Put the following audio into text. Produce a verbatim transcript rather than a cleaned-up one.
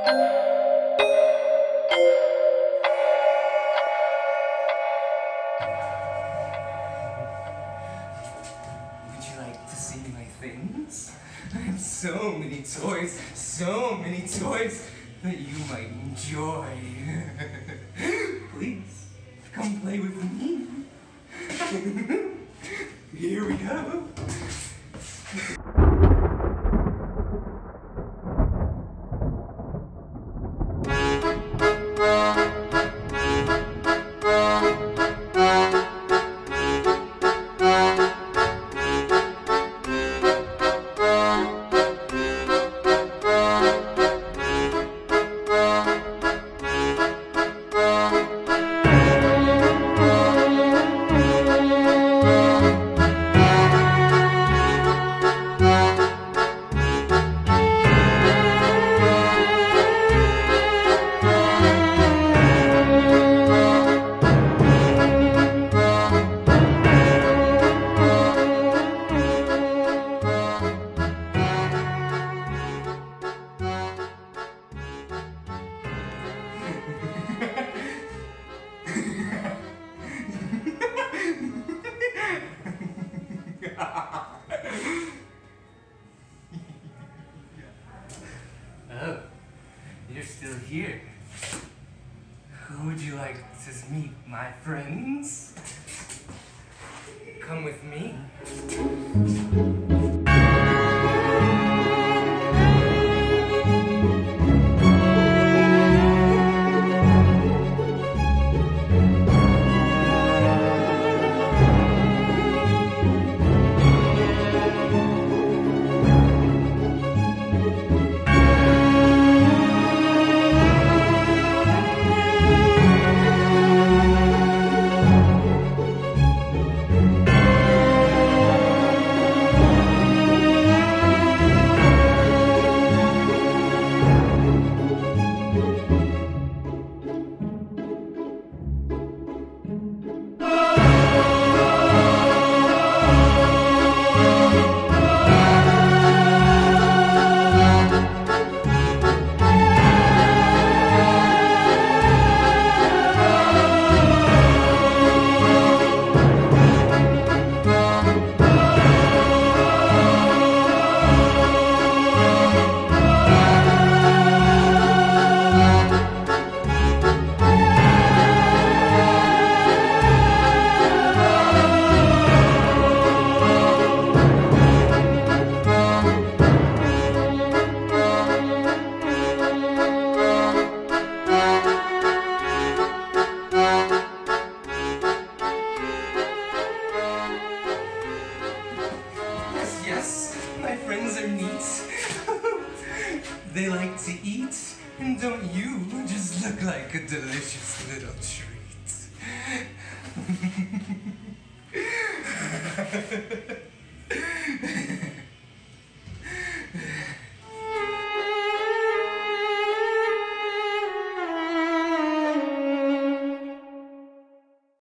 Would you like to see my things? I have so many toys, so many toys that you might enjoy. Please, come play with me. Here we go. Oh, you're still here. Who would you like to meet, my friends? Come with me. Yes, my friends are neat. They like to eat, and don't you just look like a delicious little treat?